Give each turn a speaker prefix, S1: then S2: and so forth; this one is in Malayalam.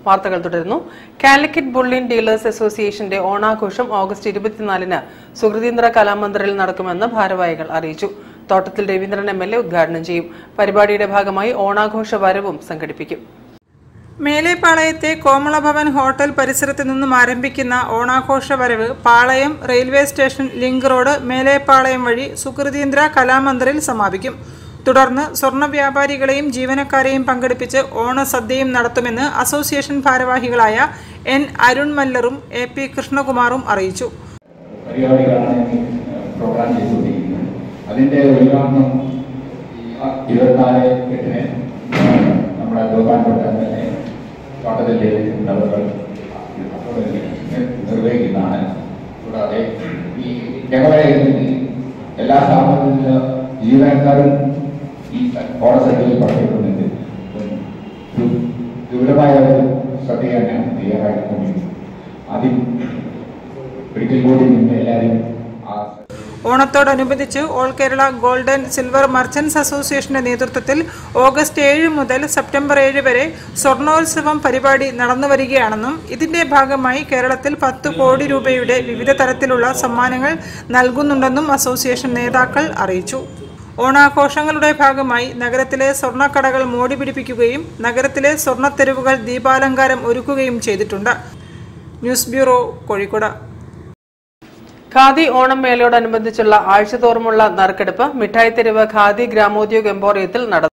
S1: വാർത്തകൾ തുടരുന്നു. കാലിക്കറ്റ് ബുള്ളിൻ ഡീലേഴ്സ് അസോസിയേഷന്റെ ഓണാഘോഷം ഓഗസ്റ്റ് 24-ന് സുഹൃതീന്ദ്ര കലാമന്ദിറിൽ നടക്കുമെന്ന് ഭാരവാഹികൾ അറിയിച്ചു. തോട്ടത്തിൽ രവീന്ദ്രൻ MLA ഉദ്ഘാടനം ചെയ്യും. പരിപാടിയുടെ ഭാഗമായി ഓണാഘോഷ വരവും സംഘടിപ്പിക്കും.
S2: മേലെപ്പാളയത്തെ കോമളഭവൻ ഹോട്ടൽ പരിസരത്ത് നിന്നും ആരംഭിക്കുന്ന ഓണാഘോഷ വരവ് Palayam railway station link road Melepalayam വഴി സുഹൃതീന്ദ്ര കലാമന്ദിറിൽ സമാപിക്കും. തുടർന്ന് സ്വർണ്ണ വ്യാപാരികളെയും ജീവനക്കാരെയും പങ്കെടുപ്പിച്ച് ഓണസദ്യയും നടത്തുമെന്ന് അസോസിയേഷൻ ഭാരവാഹികളായ N. അരുൺ മല്ലറും AP കൃഷ്ണകുമാറും അറിയിച്ചു.
S3: അതിന്റെ ഉദ്ഘാടനം 24/8 നമ്മുടെ തോട്ടത്തിലെ നിർവഹിക്കുന്നതാണ്. കൂടാതെ ഈ ഞങ്ങളുടെ എല്ലാ സ്ഥാപനത്തിലും ജീവനക്കാരും ഈ ഓണസദ്യയിൽ പങ്കെടുക്കുന്നുണ്ട്. വിപുലമായ ഒരു സദ്യ തന്നെയാണ് തയ്യാറാക്കിക്കൊണ്ടിരിക്കുന്നത്. അതിൽ ഒരിക്കൽ കൂടി നിന്ന് എല്ലാവരും
S2: ഓണത്തോടനുബന്ധിച്ച് all Kerala gold and silver merchants അസോസിയേഷന്റെ നേതൃത്വത്തിൽ ഓഗസ്റ്റ് 7 മുതൽ സെപ്റ്റംബർ 7 വരെ സ്വർണോത്സവം പരിപാടി നടന്നുവരികയാണെന്നും ഇതിന്റെ ഭാഗമായി കേരളത്തിൽ 10 കോടി രൂപയുടെ വിവിധ തരത്തിലുള്ള സമ്മാനങ്ങൾ നൽകുന്നുണ്ടെന്നും അസോസിയേഷൻ നേതാക്കൾ അറിയിച്ചു. ഓണാഘോഷങ്ങളുടെ ഭാഗമായി നഗരത്തിലെ സ്വർണ്ണക്കടകൾ മോടി പിടിപ്പിക്കുകയും നഗരത്തിലെ സ്വർണ്ണത്തെരുവുകൾ ദീപാലങ്കാരം ഒരുക്കുകയും ചെയ്തിട്ടുണ്ട്. News bureau, Kozhikode.
S1: ഖാദി ഓണം മേളയോടനുബന്ധിച്ചുള്ള ആഴ്ചതോറുമുള്ള നറുക്കെടുപ്പ് മിഠായിത്തെരുവ് ഖാദി ഗ്രാമോദ്योग എംപോറിയത്തിൽ നടന്നു.